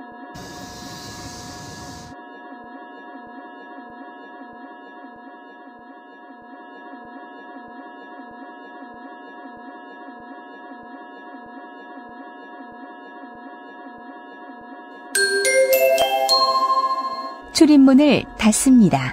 출입문을 닫습니다.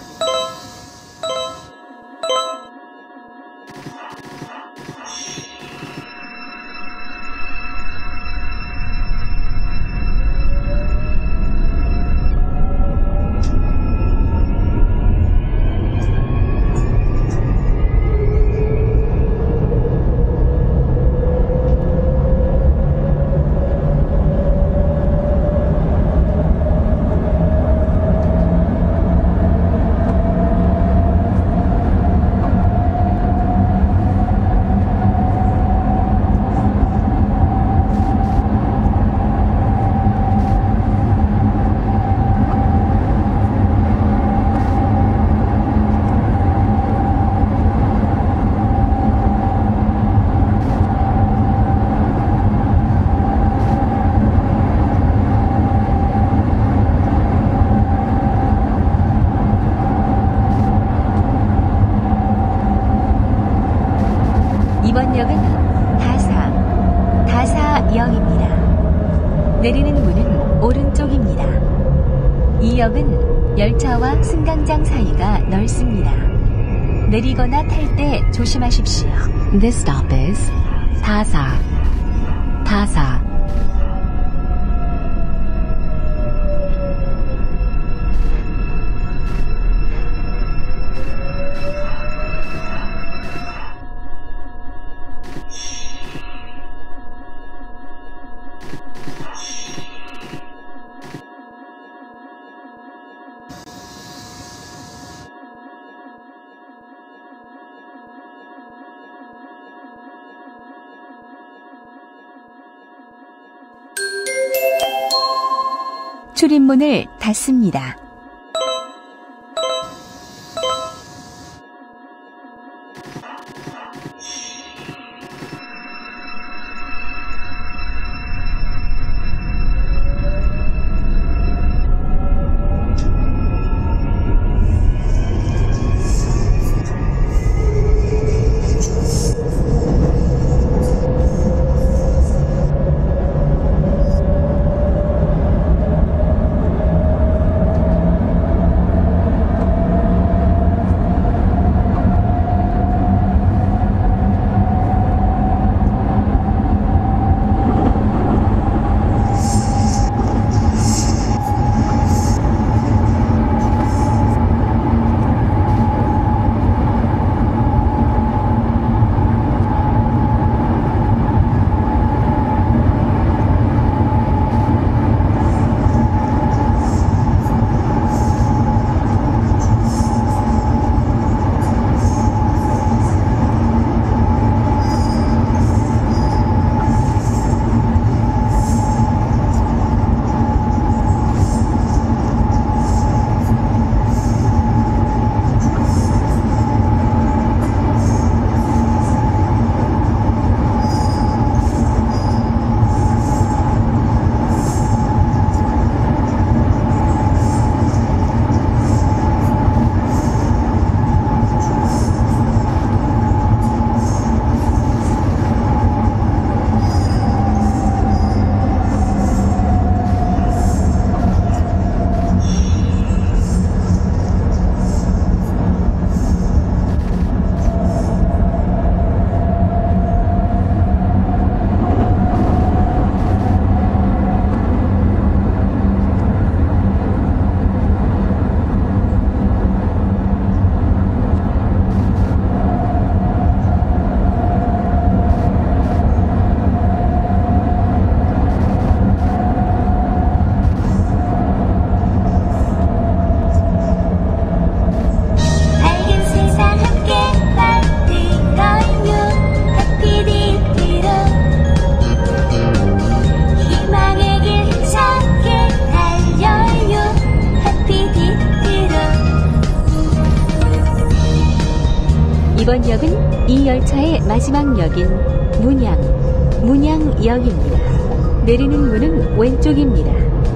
이번 역은 다사역입니다. 내리는 문은 오른쪽입니다. 이 역은 열차와 승강장 사이가 넓습니다. 내리거나 탈 때 조심하십시오. This stop is Tasa. 출입문을 닫습니다. 이번 역은 이 열차의 마지막 역인 문양역입니다. 내리는 문은 왼쪽입니다.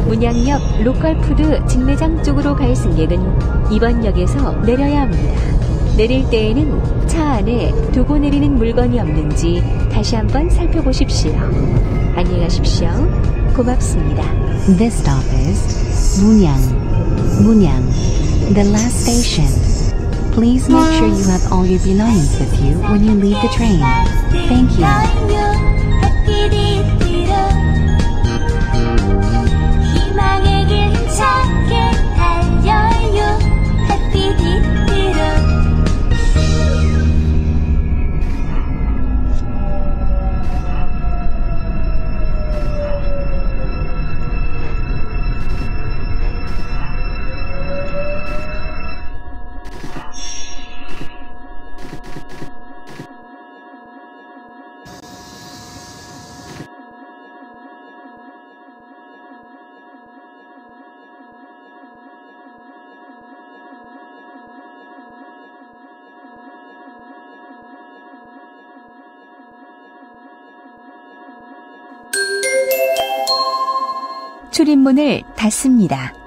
문양역 로컬푸드 직매장 쪽으로 갈 승객은 이번 역에서 내려야 합니다. 내릴 때에는 차 안에 두고 내리는 물건이 없는지 다시 한번 살펴보십시오. 안녕히 가십시오. 고맙습니다. This stop is Munyang. Munyang, the last station. Please make sure you have all your belongings with you when you leave the train. Thank you. 희망의 길 찾게 달려요. 해피디티로. 출입문을 닫습니다.